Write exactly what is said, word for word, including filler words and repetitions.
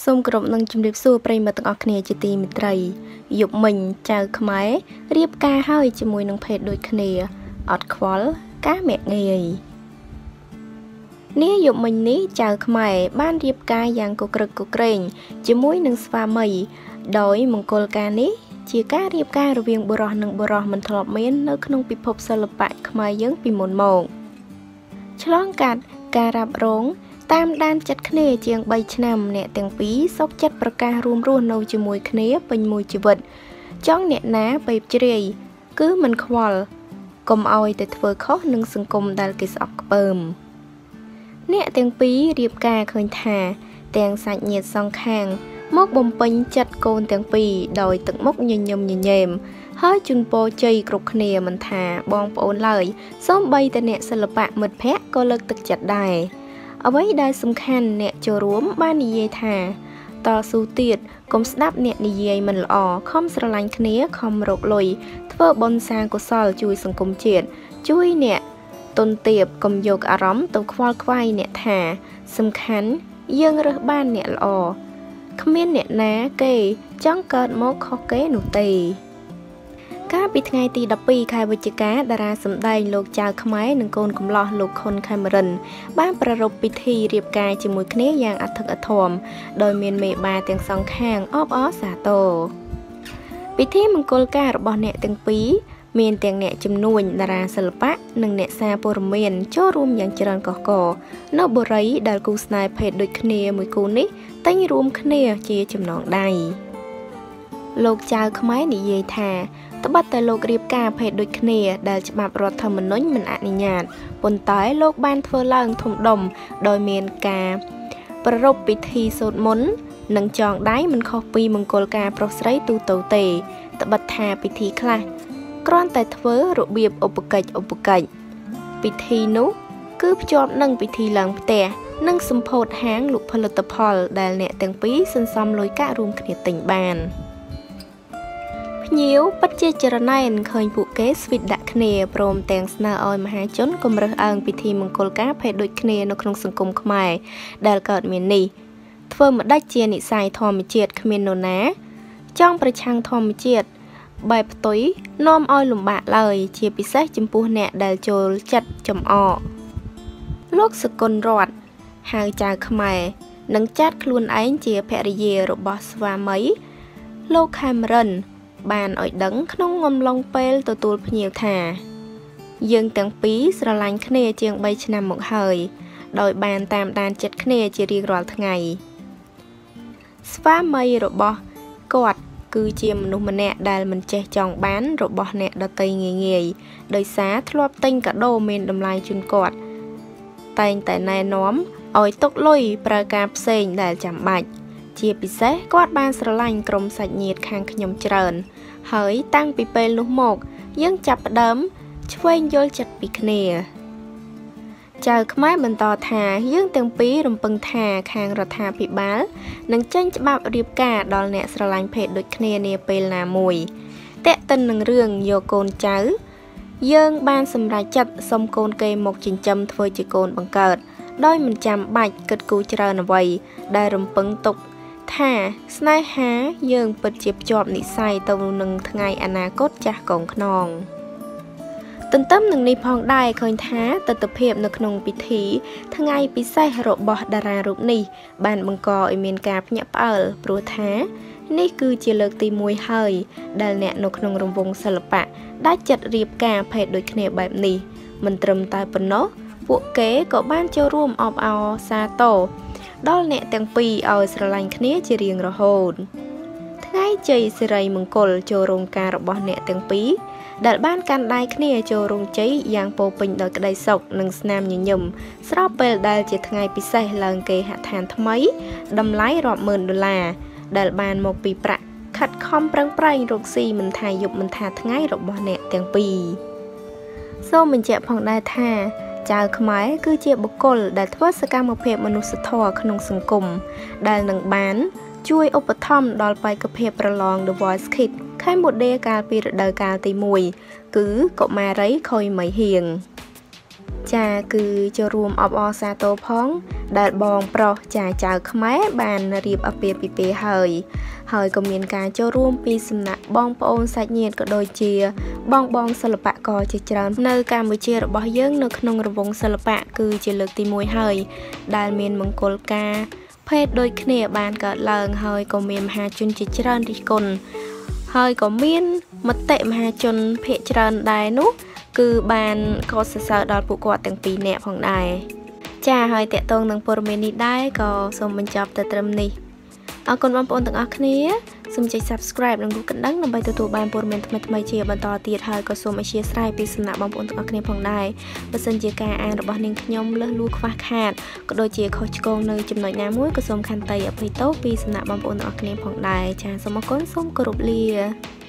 សូមគោរពនឹងជំរាបសួរប្រិយមិត្តទាំងអស់គ្នាជាទីមេត្រីយប់មិញចៅខ្មែររៀបការហើយជាមួយនឹងភេទដូចគ្នាអត់ខ្វល់ការមាក់ងាយនេះយប់មិញនេះចៅខ្មែរបានរៀបការយ៉ាងកក្រឹកកក្រែងជាមួយនឹងស្វាមីដោយមង្គលការនេះជាការរៀបការរវាងបុរសនិងបុរសមិនធ្លាប់មាននៅក្នុងពិភពសិល្បៈខ្មែរយើងពីមុនមកឆ្លងកាត់ការរ៉ាប់រងតាមដានចិត្តគ្នាជាងបីឆ្នាំអ្នកទាំងពីរសុខចិត្តប្រកាសរួមរស់នៅជាមួយគ្នាពេញមួយជីវិតចង់អ្នកណាបែបជ្រាយគឺមិនខ្វល់កុំឲ្យតែធ្វើខុសនឹងសង្គមដែលគេស្អប់ខ្ពើមអ្នកទាំងពីររៀបការឃើញថាទាំងសាច់ញាតិសងខាងមកបំពេញចិត្តកូនទាំងពីរដោយទឹកមុខញញឹមញញែមហើយជូនពរជ័យគ្រប់គ្នាមិនថាបងប្អូនឡើយសូម្បីតែអ្នកសិល្បៈមិត្តភ័ក្តិក៏លើកទឹកចិត្តដែរអ្វីដែលសំខាន់អ្នកចូលរួមបាននិយាយថាតស៊ូទៀតកុំស្ដាប់អ្នកនិយាយមិនល្អខំស្រឡាញ់គ្នាខំរកលុយធ្វើបុណ្យសាងកុសលជួយសង្គមជាតិជួយអ្នកទុនទាបកុំយកអារម្មណ៍ទៅខ្វល់ខ្វាយអ្នកថាសំខាន់យើងរើសបានអ្នកល្អគ្មានអ្នកណាគេចង់កើតមកខុសគេនោះទេកាលពីថ្ងៃទីដប់ពីរខែវិច្ឆិកាតារាសម្ដែងលោកចៅខ្មែរនិងកូនកំលោះលោកខុនខេមរិនបានប្រារព្ធពិធីរៀបការជាមួយគ្នាយ៉ាងអធិកអធមដោយមានមេបាទាំងសងខាងអបអរសាទរពិធីមង្គលការរបស់អ្នកទាំងពីរមានទាំងអ្នកជំនួញតារាសិល្បៈនិងអ្នកសារព័ត៌មានចូលរួមយ៉ាងច្រើនកុះករនៅបុរីដែលគូស្នេហ៍ភេទដូចគ្នាមួយគូនេះតែងរួមគ្នាជាចំណងដៃលោកចៅខ្មែរនិយាយថាត្បិតតែលោករៀបការភេទដូចគ្នាដែលច្បាប់រដ្ឋធម្មនុញ្ញមិនអនុញ្ញាតប៉ុន្តែលោកបានធ្វើឡើងធំដុំដោយមានការប្រារព្ធពិធីសូត្រមន្តនិងចងដៃមិនខុសពីមង្គលការប្រុសស្រីទូទៅទេត្បិតថាពិធីខ្លះគ្រាន់តែធ្វើរបៀបឧបកិច្ចឧបកិច្ចពិធីនោះគឺភ្ជាប់នឹងពិធីឡើងផ្ទះនិងសម្ពោធហាងលក់ផលិតផលដែលអ្នកទាំងពីរសន្សំលុយកាក់រួមគ្នាទិញបានភ្ញៀវពិតជាចរណែនឃើញពួកគេស្វីតដាក់គ្នាព្រមទាំងស្នើឲ្យមហាជនគម្រើសអើងពិធីមង្គលការភេទដូចគ្នានៅក្នុងសង្គមខ្មែរដែលកើតមាននេះធ្វើម្ដេចជានិស័យធម្មជាតិគ្មាននរណាចង់ប្រឆាំងធម្មជាតិបែបផ្ទុយនាំឲ្យលំបាកឡើយជាពិសេសចំពោះអ្នកដែលចូលចិត្តចំអកលោកសកលរតន៍ហៅចៅខ្មែរនឹងចាត់ខ្លួនឯងជាភរិយារបស់ស្វាមីលោកខេមរិនបានឲ្យដឹងក្នុងអំឡុងពេលទទួលភ្ញៀវថាយើងទាំងពីរស្រឡាញ់គ្នាជាងបីឆ្នាំមកហើយដោយបានតាមដានចិត្តគ្នាជារៀងរាល់ថ្ងៃស្វាមីរបស់គាត់គឺជាមនុស្សម្នាក់ដែលមិនចេះចង់បានរបស់អ្នកដទៃងាយងាយដោយសារធ្លាប់ទិញកាដូមានតម្លៃជូនគាត់តែងតែណែនាំឲ្យទុកលុយប្រើការផ្សេងដែលចាំបាច់ជាពិសេសគាត់បានស្រឡាញ់ក្រុមសាច់ញាតិខាងខ្ញុំច្រើនហើយតាំងពីពេលនោះមកយើងចាប់ផ្ដើមឆ្វេងយល់ចិត្តពីគ្នាចៅខ្មែរបន្តថាយើងទាំងពីររំពឹងថាខាងរដ្ឋាភិបាលនឹងចេញច្បាប់រៀបការដល់អ្នកស្រឡាញ់ភេទដូចគ្នានាពេលណាមួយតែកតិននឹងរឿងយកកូនចៅយើងបានសម្រេចចិត្តសុំកូនគេមកចិញ្ចឹមធ្វើជាកូនបង្កើតដោយមិនចាំបាច់គិតគូរច្រើនអ្វីដែលរំពឹងទុកថាស្នេហាយើងពិតជាភ្ជាប់និស្ស័យទៅនឹងថ្ងៃអនាគតចាស់កងខ្នងទន្ទឹមនឹងនេះផងដែរឃើញថាទស្សនវិជ្ជានៅក្នុងពិធីថ្ងៃពិសេសរបស់តារារូបនេះបានបង្កឲ្យមានការភ្ញាក់ផ្អើលព្រោះថានេះគឺជាលើកទីមួយហើយដែលអ្នកនៅក្នុងរង្វង់សិល្បៈដាច់ចិត្តរៀបការភេទដូចគ្នាបែបនេះមិនត្រឹមតែប៉ុណ្ណោះពួកគេក៏បានចូលរួមអបអរសាទរដល់អ្នកទាំងពីរឲ្យស្រឡាញ់គ្នាជារៀងរហូតថ្ងៃជ័យសិរីមង្គលចូលរោងការរបស់អ្នកទាំងពីរដែលបានកាន់ដៃគ្នាចូលរោងជ័យយ៉ាងពោពេញដោយក្តីសុខនិងស្នាមញញឹមស្របពេលដែលជាថ្ងៃពិសេសឡើងគេហដ្ឋានថ្មីតម្លៃរាប់ម៉ឺនដុល្លារដែលបានមកពីប្រាក់ខិតខំប្រឹងប្រែងរកស៊ីមិនថាយប់មិនថាថ្ងៃរបស់អ្នកទាំងពីរសូមបញ្ជាក់ផងដែរថាចៅខ្មែរគឺជាបុគ្គលដែលធ្វើសកម្មភាពមនុស្សធម៌ក្នុងសង្គមដែលនឹងបានជួយឧបត្ថម្ភដល់បេក្ខភាពប្រឡង The Voice Kids ខេមបូដេកាលពីរដូវកាលទីមួយគឺកុមារីខុយមីហៀងចាគឺចូលរួមអបអរសាទរផងដែលបងប្រុសចាចៅខ្មែរបានរៀបអាពាហ៍ពិពាហ៍ហើយហើយក៏មានការចូលរួមពីសំណាក់បងប្អូនសាច់ញាតិក៏ដូចជាបងបងសិល្បករជាច្រើននៅកម្ពុជារបស់យើងនៅក្នុងរង្វង់សិល្បៈគឺជាលើកទីមួយហើយដែលមានមង្គលការភេទដូចគ្នាបានកើតឡើងហើយក៏មានមហាជនជាច្រើនរិះគន់ហើយក៏មានមតិមហាជនភាគច្រើនដែរនោះគឺបានកោតសរសើរដល់ពួកគាត់ទាំងពីរនាក់ផងដែរចាហើយតកតងនឹងព័ត៌មាននេះដែរក៏សូមបញ្ចប់ទៅត្រឹមនេះអរគុណបងប្អូនទាំងអស់គ្នាសូមចុច Subscribe និងរូបកណ្ដឹងដើម្បីទទួលបានព័ត៌មានថ្មីៗជាបន្តទៀតហើយក៏សូមអធិស្ឋានពីសំណាក់បងប្អូនទាំងអស់គ្នាផងដែរបើសិនជាការអានរបស់នាងខ្ញុំលើសលួខ្វះខាតក៏ដូចជាខុសឆ្គងនៅចំណុចណាមួយក៏សូមខន្តីអភ័យទោសពីសំណាក់បងប្អូនទាំងអស់គ្នាផងដែរចាសូមអរគុណសូមគោរពលា